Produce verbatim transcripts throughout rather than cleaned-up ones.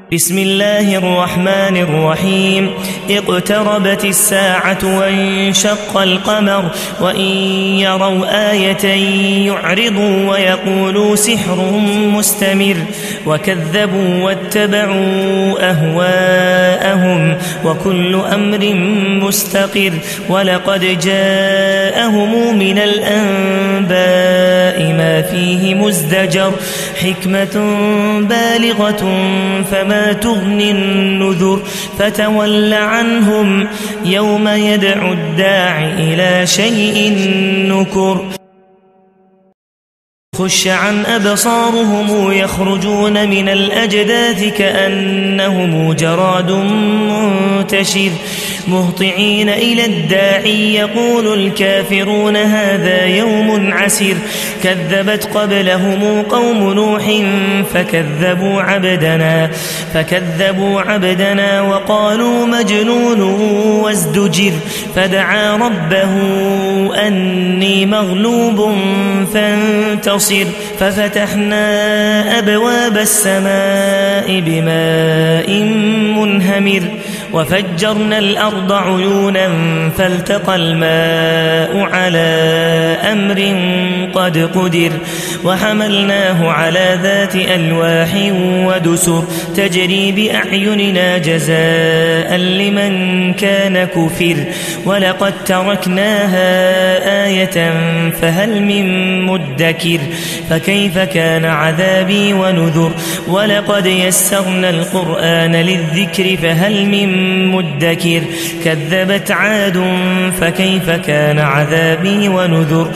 بسم الله الرحمن الرحيم اقتربت الساعة وانشق القمر وإن يروا آية يعرضوا ويقولوا سحر مستمر وكذبوا واتبعوا أهواءهم وكل أمر مستقر ولقد جاءهم من الأنباء ما فيه مزدجر حكمة بالغة فما تغني النذر فتول عنهم يوم يدعو الداع إلى شيء نكر خش عن أبصارهم يخرجون من الأجداث كأنهم جراد منتشر مهطعين إلى الداعي يقول الكافرون هذا يوم عسير كذبت قبلهم قوم نوح فكذبوا عبدنا فكذبوا عبدنا وقالوا مجنون وازدجر فدعا ربه أني مغلوب فانتصر ففتحنا أبواب السماء بماء منهمر وفجرنا الأرض عيونا فالتقى الماء على أمر قد قدر وحملناه على ذات ألواح ودسر تجري بأعيننا جزاء لمن كان كفر ولقد تركناها آية فهل من مدكر فكيف كان عذابي ونذر ولقد يسرنا القرآن للذكر فهل من مدكر كذبت عاد فكيف كان عذابي ونذر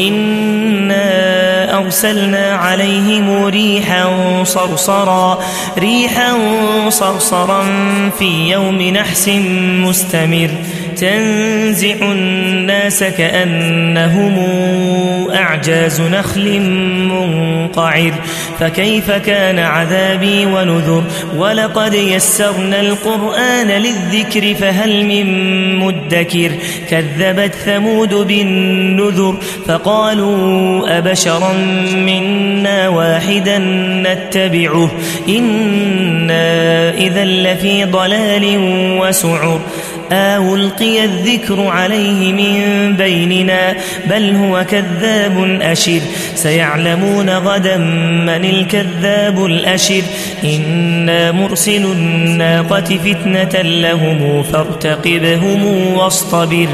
إنا أرسلنا عليهم ريحا صرصرا ريحا صرصرا في يوم نحس مستمر تنزع الناس كأنهم أعجاز نخل منقعر فكيف كان عذابي ونذر ولقد يسرنا القرآن للذكر فهل من مدكر كذبت ثمود بالنذر فقالوا أبشرا منا واحدا نتبعه إنا إذا لفي ضلال وسعر آه ألقي الذكر عليه من بيننا بل هو كذاب أشر سيعلمون غدا من الكذاب الأشر إنا مرسل الناقة فتنة لهم فارتقبهم واصطبر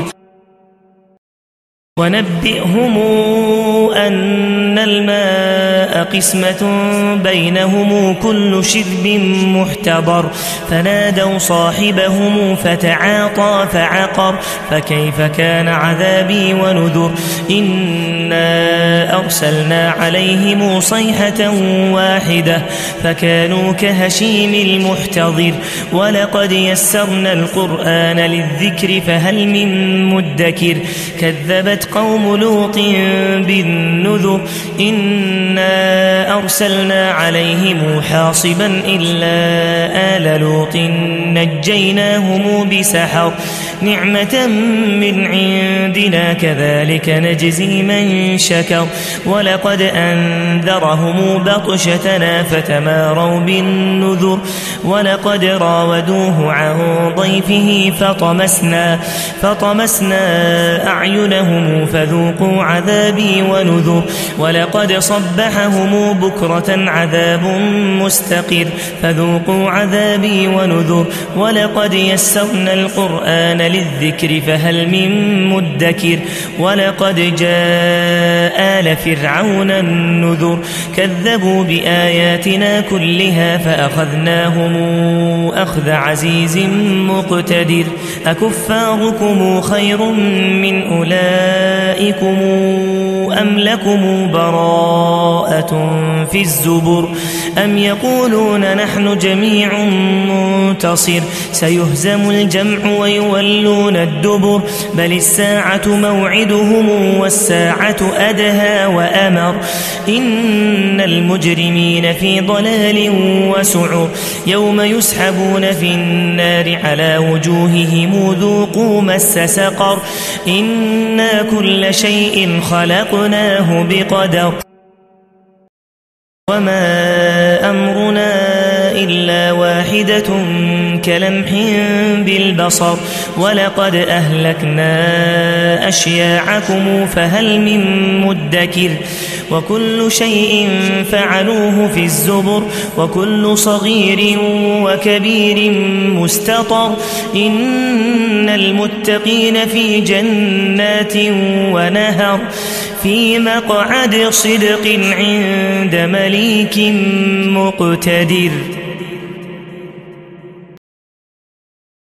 ونبئهم أن الماء قسمة بينهم كل شرب محتضر فنادوا صاحبهم فتعاطى فعقر فكيف كان عذابي ونذر إنا أرسلنا عليهم صيحة واحدة فكانوا كهشيم المحتضر ولقد يسرنا القرآن للذكر فهل من مدكر كذبت قوم لوط بالنذر إنا أرسلنا عليهم حاصبا إلا آل لوط نجيناهم بسحر نعمة من عندنا كذلك نجزي من شكر ولقد أنذرهم بطشتنا فتماروا بالنذر ولقد راودوه عن ضيفه فطمسنا فطمسنا أعينهم فذوقوا عذابي ونذر ولقد صبحهم بكرة عذاب مستقر فذوقوا عذابي ونذر ولقد يسرنا القرآن للذكر فهل من مدكر ولقد جاء آل فرعون النذر كذبوا بآياتنا كلها فأخذناهم أخذ عزيز مقتدر أكفاركم خير من أولئكم أم لكم براءة في الزبر أم يقولون نحن جميع منتصر سيهزم الجمع ويولون الدبر بل الساعة موعدهم والساعة أدهى وأمر إن المجرمين في ضلال وسعر يوم يسحبون في النار على وجوههم ذوقوا مس سقر إنا كل شيء خلقناه بقدر وما أمرنا إلا واحدة كلمح بالبصر ولقد أهلكنا أشياعكم فهل من مدكر وكل شيء فعلوه في الزبر وكل صغير وكبير مستطر إن المتقين في جنات ونهر في مقعد صدق عند مليك مقتدر.